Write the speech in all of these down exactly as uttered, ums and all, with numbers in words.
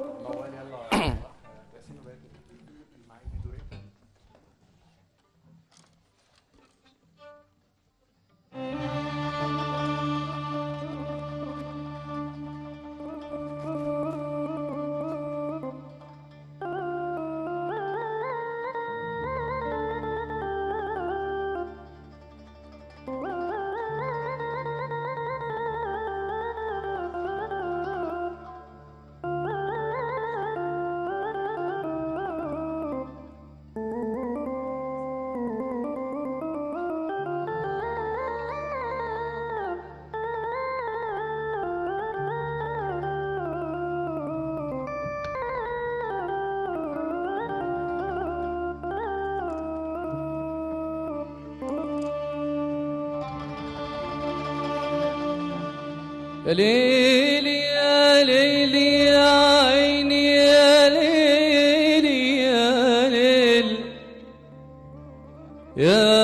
يا ليلي يا ليلي يا عيني يا ليلي يا ليل يا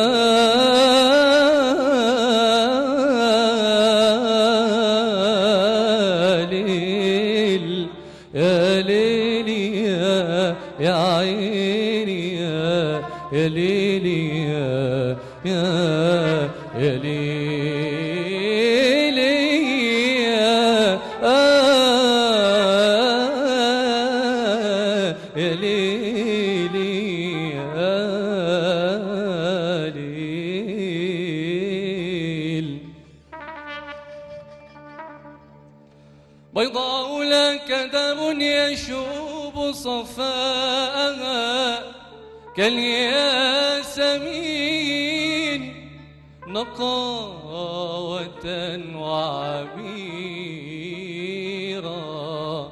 ليل يا ليلي يا يا عيني يا يا ليلي يا يا يا ليلي بيضاء لا كدر يشوب صفاءها كالياسمين نقاوة وعبيرا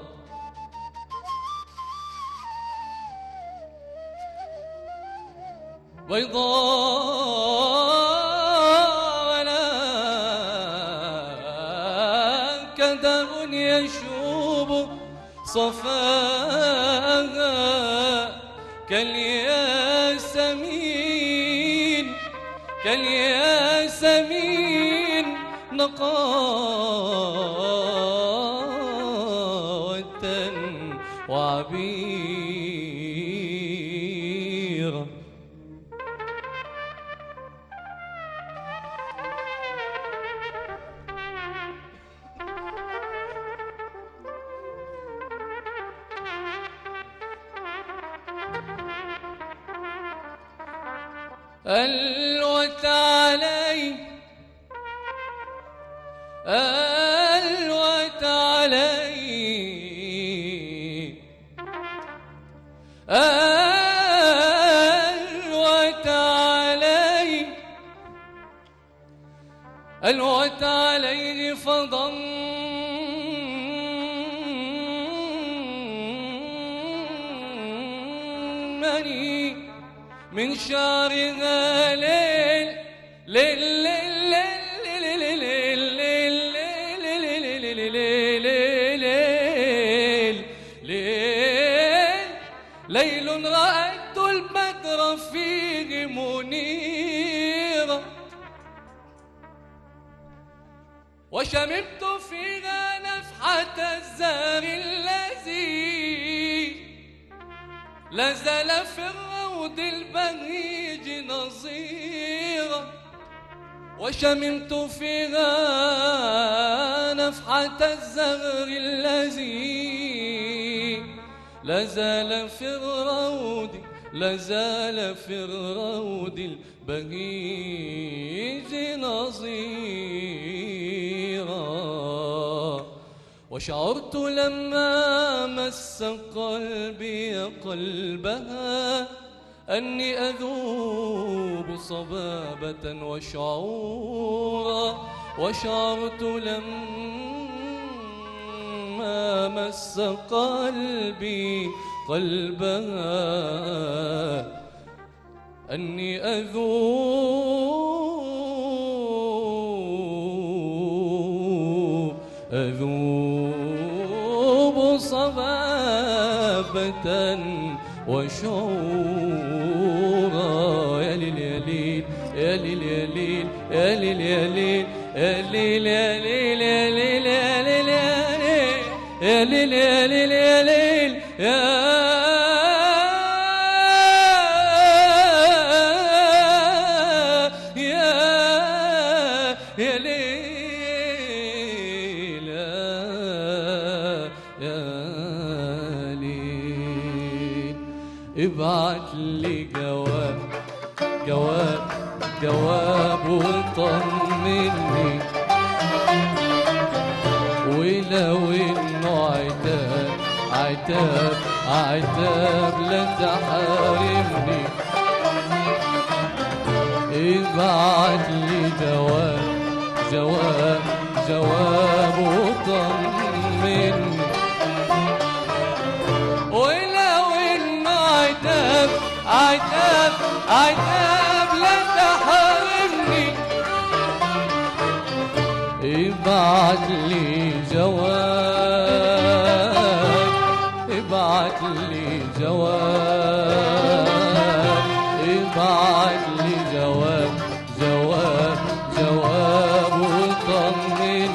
بيضاء لا كدر يشوب صفاها كالياسمين كالياسمين نقاوة وعبيرا ألوت علي ألوت علي ألوت علي ألوت عليه فضمني من شعرها ليل ليل ليل ليل ليل ليل ليل رأيت البدر فيه منيرا وشممت فيها نفحة الزهر الذي لازال في الروض البهيج نظيرا وشممت فيها نفحة الزهر الذي لازال في الروض لازال في الروض البهيج نظيرا وشعرت لما مس قلبي قلبها أني أذوب صبابة وشعورا وشعرت لما مس قلبي قلبها أني أذوب أذوب صبابة وشعورا يا ليل يا ليل يا ليل يا ليل يا ليل يا ليل يا ليل يا ليل يا ليل يا ليل يا ليل يا ليل يا ليل يا ليل يا ليل. ابعت لي جواب جواب جواب وطمني، ولو انه عتاب عتاب عتاب لا تحارمني. ابعت لي جواب جواب جواب وطمني، ولو انه عتاب عتاب عتاب لا تحرمني. ابعت لي جواب ابعت لي جواب ابعت لي جواب جواب جواب وطمني.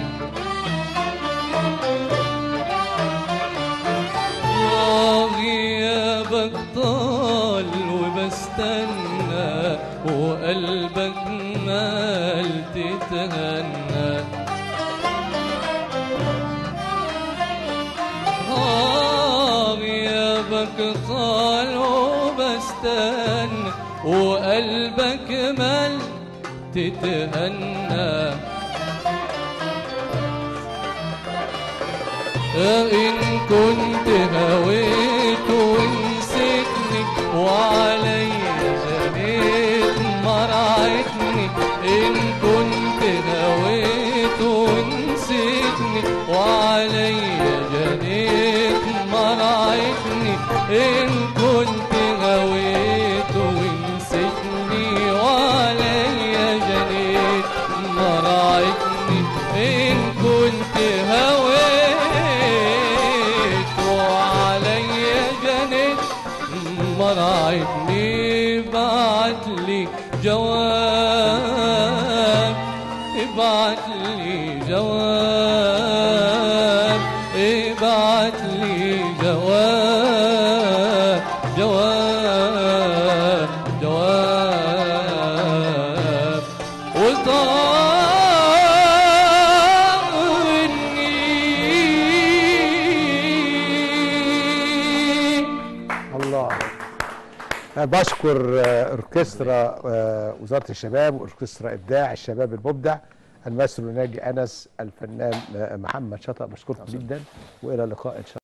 غيابك طال وبستنى، وقلبك مال تتهنى. غيابك طال وبستنى، وقلبك مال تتهنى. إن كنت هويت ونسيتني، وعليا جنيت مرعتني. إن كنت هويت ونسيتني، وعليا جنيت مرعتني. إن كنت هويت ونسيتني، وعليا جنيت مرعتني. إن كنت هويت وعليا جنيت مرعتني. ابعت لي جواب ابعت لي جواب ابعت لي جواب جواب جواب وطمني. الله. بشكر اوركسترا وزارة الشباب واوركسترا ابداع الشباب المبدع، الماسترو ناجي انس، الفنان محمد شطأ. بشكركم جدا والى اللقاء ان شاء الله.